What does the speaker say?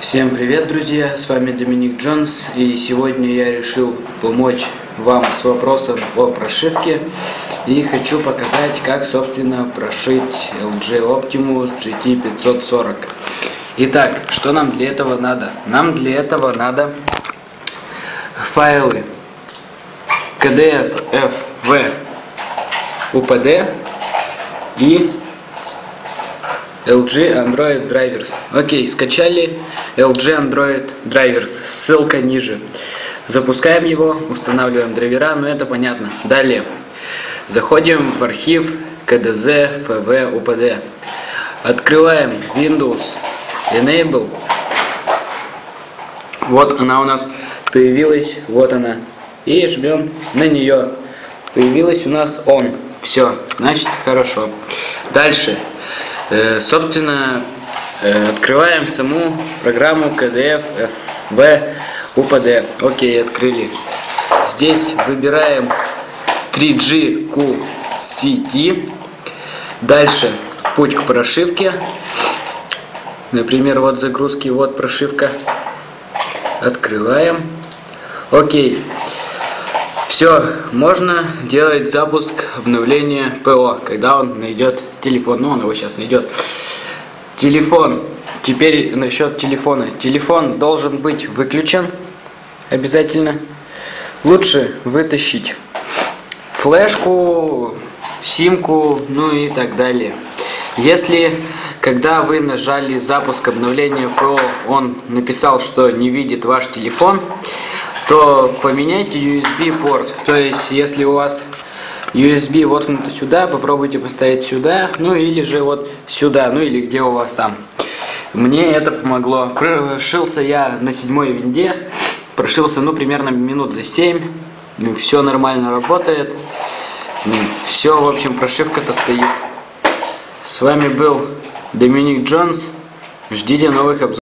Всем привет, друзья! С вами Доминик Джонс, и сегодня я решил помочь вам с вопросом о прошивке и хочу показать, как, собственно, прошить LG Optimus GT540. Итак, что нам для этого надо? Нам для этого надо файлы KDF, FV, UPD и LG Android Drivers. Окей, скачали LG Android Drivers, ссылка ниже. Запускаем его, устанавливаем драйвера, но это понятно. Далее заходим в архив KDZ, FV, UPD. Открываем Windows, Enable. Вот она у нас появилась, вот она. И жмем на нее. Появилась у нас ON. Все, значит хорошо. Дальше. Собственно, открываем саму программу KDF, FV, UPD. Окей, открыли. Здесь выбираем 3G QCT. Дальше путь к прошивке. Например, вот загрузки, вот прошивка. Открываем. Окей. Все, можно делать запуск обновления ПО, когда он найдет телефон. Ну, он его сейчас найдет. Телефон. Теперь насчет телефона. Телефон должен быть выключен обязательно. Лучше вытащить флешку, симку, ну и так далее. Если, когда вы нажали запуск обновления ПО, он написал, что не видит ваш телефон, то поменяйте USB порт. То есть, если у вас USB воткнуто сюда, попробуйте поставить сюда, ну или же вот сюда, ну или где у вас там. Мне это помогло. Прошился я на 7-й винде, прошился, ну, примерно минут за 7. Ну, все нормально работает. Все, в общем, прошивка-то стоит. С вами был Доминик Джонс. Ждите новых обзоров.